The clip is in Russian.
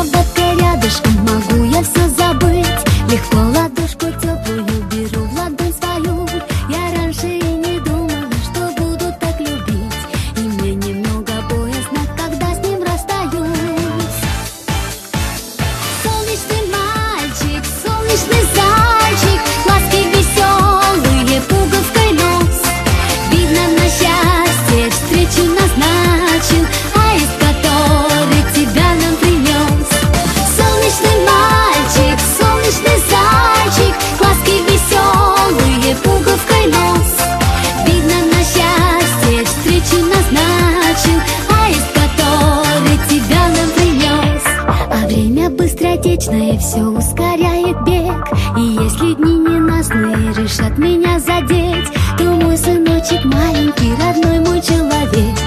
кроваткой рядышком могу я все забыть. Легко ладошку теплую беру в ладонь свою. Я раньше и не думала, что буду так любить, и мне немного боязно, когда с ним расстаюсь. Солнечный мальчик, солнечный зайчик, глазки веселые, пуговкой нос. Видно, на счастье встречу назначил, аист, который тебя нам принес. Солнечный мальчик, солнечный зайчик, глазки веселые, пуговкой нос. Видно, на счастье встречу назначил, аист, который тебя нам принес. А время быстротечное все ускоряет бег, и если дни ненастные решат меня задеть, то мой сыночек маленький, родной мой человек,